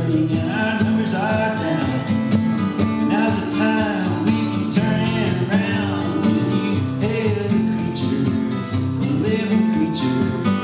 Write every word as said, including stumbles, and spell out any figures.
burning and our numbers are down. And now's the time we can turn it around. When you hail the creatures, the living creatures.